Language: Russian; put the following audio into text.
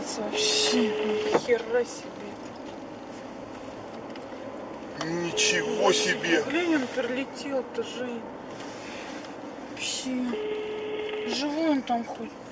светится вообще. Ни хера себе. Ничего себе! Ленин прилетел-то, Жень. Вообще. Живой он там хоть?